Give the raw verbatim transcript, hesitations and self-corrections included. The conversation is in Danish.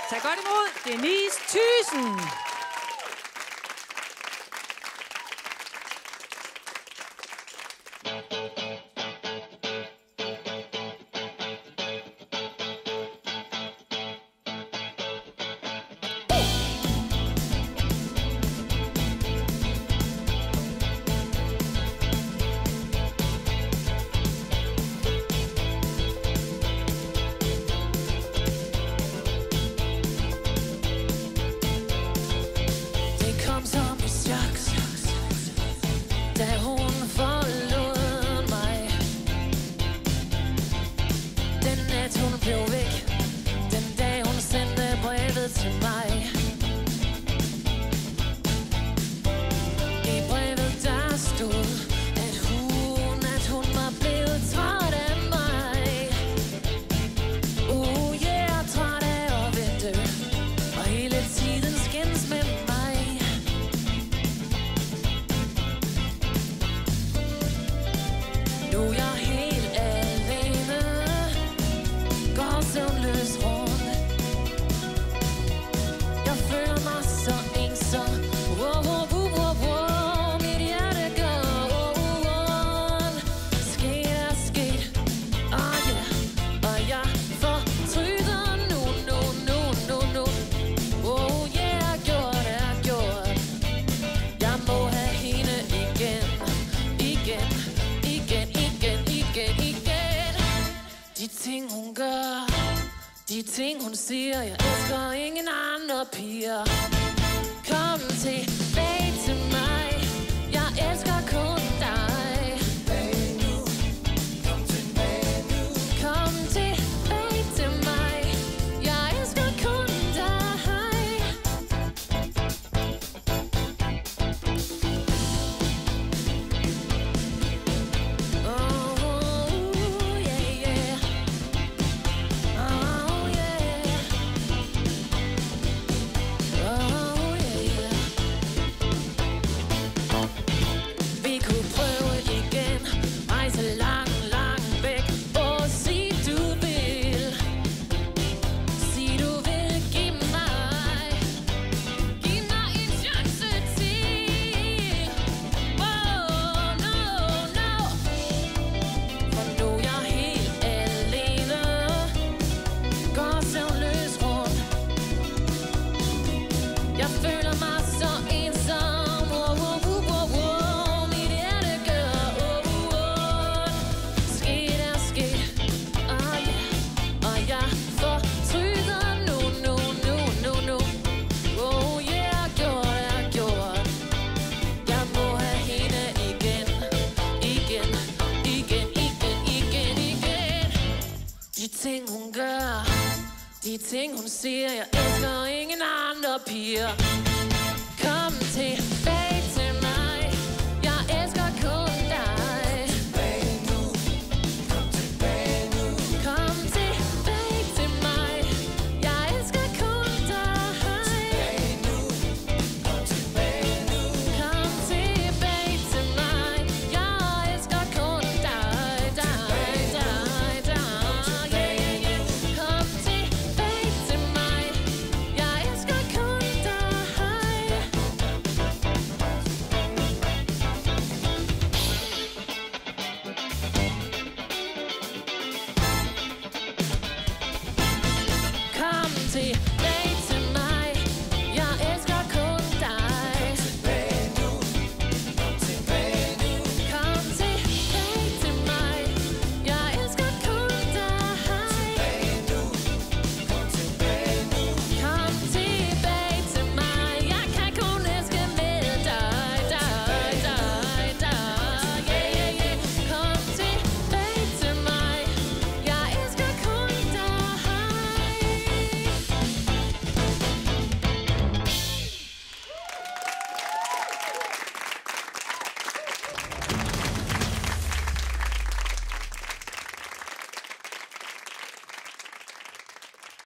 Tag godt imod Denise Thyssen. De ting hun siger, jeg elsker ingen andre piger. Kom tilbage til mig, jeg elsker kun dig. Kom tilbage nu. Kom tilbage til mig, jeg elsker kun dig. Oh, yeah, yeah. Oh, yeah. Oh, yeah. Vi kunne prøve igen, rejse langt, langt væk, og sig du vil. Sig du vil give mig, give mig en chance til. Oh, no, no. For nu er jeg helt alene, går søvnløs rundt. Jeg føler mig så ensom. Oh, oh, oh, oh, oh. Mit hjerte gør ondt. Sket er sket. Ah, yeah. Og jeg fortryder nu, nu, nu, nu, nu. Oh, yeah, gjort er gjort. Jeg må have hende igen. Igen, igen, igen, igen, igen. De ting hun gør, de ting hun siger, jeg elsker ingen andre piger. Kom tilbage til mig, jeg elsker kun dig. Kom tilbage til mig, jeg elsker kun dig. Kom tilbage til mig, jeg elsker kun dig, dig, dig, dig. Yeah, yeah, yeah. Kom tilbage til mig, jeg elsker kun dig. Kom tilbage